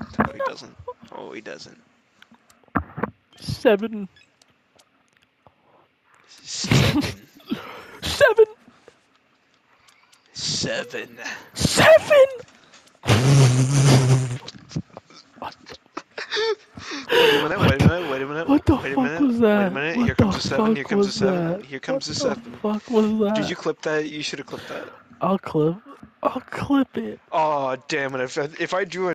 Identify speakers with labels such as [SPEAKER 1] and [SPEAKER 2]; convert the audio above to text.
[SPEAKER 1] Oh, he doesn't. Oh, he doesn't.
[SPEAKER 2] 7.
[SPEAKER 1] 7.
[SPEAKER 2] 7.
[SPEAKER 1] 7.
[SPEAKER 2] 7.
[SPEAKER 1] Wait a minute, wait a minute, wait a minute.
[SPEAKER 2] What the
[SPEAKER 1] wait a
[SPEAKER 2] fuck
[SPEAKER 1] minute,
[SPEAKER 2] was that?
[SPEAKER 1] Wait a minute, here
[SPEAKER 2] What
[SPEAKER 1] comes
[SPEAKER 2] the
[SPEAKER 1] a 7, here
[SPEAKER 2] fuck
[SPEAKER 1] comes a
[SPEAKER 2] was
[SPEAKER 1] 7,
[SPEAKER 2] that?
[SPEAKER 1] here comes a 7.
[SPEAKER 2] What the fuck was that?
[SPEAKER 1] Did you clip that? You should have clipped that.
[SPEAKER 2] I'll clip it.
[SPEAKER 1] Oh, damn it. If I drew